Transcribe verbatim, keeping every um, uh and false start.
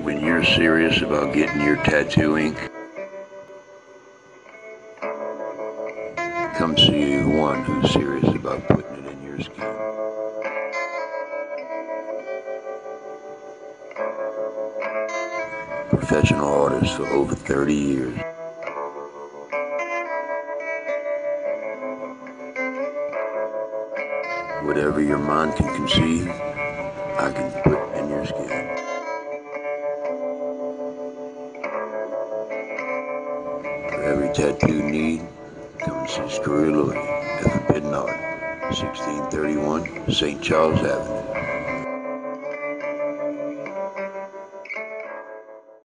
When you're serious about getting your tattoo ink, come see one who's serious about putting it in your skin. Professional artist for over thirty years. Whatever your mind can conceive, I can put in your skin. For every tattoo you need, come and see Screwy Louie, The Forbidden Art, sixteen thirty-one Saint Charles Avenue.